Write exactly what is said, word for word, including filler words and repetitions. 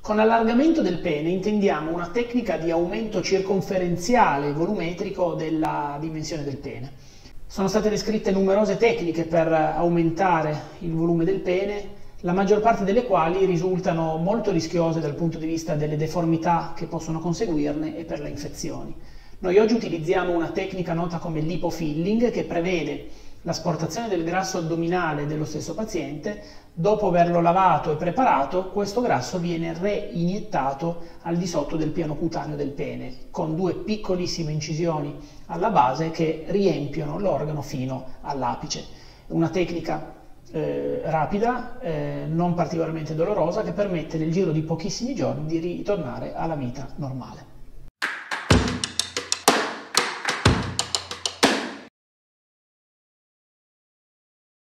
Con allargamento del pene intendiamo una tecnica di aumento circonferenziale volumetrico della dimensione del pene. Sono state descritte numerose tecniche per aumentare il volume del pene, la maggior parte delle quali risultano molto rischiose dal punto di vista delle deformità che possono conseguirne e per le infezioni. Noi oggi utilizziamo una tecnica nota come lipofilling, che prevede l'asportazione del grasso addominale dello stesso paziente. Dopo averlo lavato e preparato, questo grasso viene reiniettato al di sotto del piano cutaneo del pene, con due piccolissime incisioni alla base che riempiono l'organo fino all'apice. Una tecnica eh, rapida, eh, non particolarmente dolorosa, che permette nel giro di pochissimi giorni di ritornare alla vita normale.